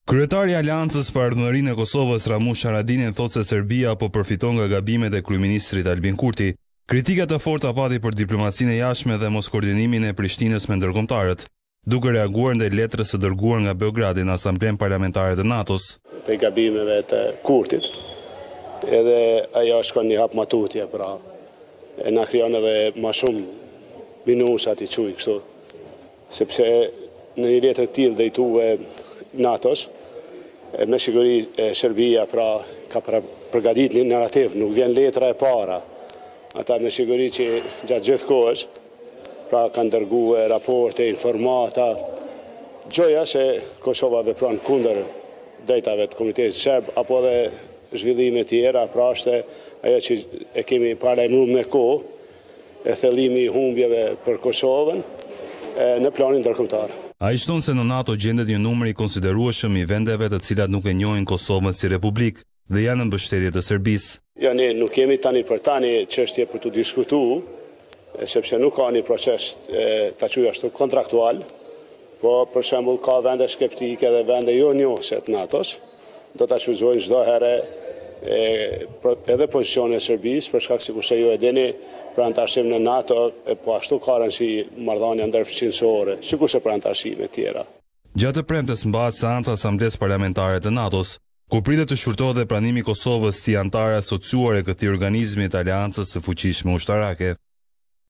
Kryetari i Aleancës për Ardhënërinë e Kosovës Ramush Haradini thotë se Serbia po përfiton nga gabimet e kryeministrit Albin Kurti. Kritika të forta pati për diplomacinë e jashtme dhe mos koordinimin e Prishtinës me ndërkombëtarët, duke reaguar ndaj letrës së dërguar nga Beogradi në Asamblenë Parlamentare të NATO-s. Për gabimeve të Kurtit, edhe ajo shkon një hap matutje, pra na krijon edhe më shumë minusat i quaj kështu, sepse në një letër të tillë drejtuar NATO-s, me siguri Serbia pra ka përgatitur një narrativ, nuk vjen letra e para. Ata me siguri që gjatë gjithë kohës pra kanë dërguar raporte, informata, gjoja se Kosova vepron kundër drejtave të komunitetit serb apo edhe zhvillime tjera, pra është ajo që e kemi paralajmëruar me kohë, e thellimi i humbjeve për Kosovën në planin ndërkombëtar. Ai shton se në NATO gjendet një numër i konsiderueshëm i vendeve të cilat nuk e njohin Kosovën si republikë dhe janë në mbështetje të Serbisë. Ja, ne nuk kemi tani për tani çështje për të diskutuar, sepse nuk ka një proces ta quaj ashtu kontraktual, po për shembull ka vende skeptike dhe vende jo njohëse të NATO-s, do ta çuzojnë çdo herë edhe pozicione e Serbisë, për shkak sikur se ju e dini, për antarësim në NATO, po ashtu ka rëndësi marrëdhënia ndërfshirësore, sikurse për antarësime tjera. Gjatë premtes mbahet seanca e Asamblesë Parlamentare të NATO-s, ku pritet të shkurtohet dhe pranimi i Kosovës si antare asociuar e këtij organizmi të Aleancës së Fuqishme Ushtarake.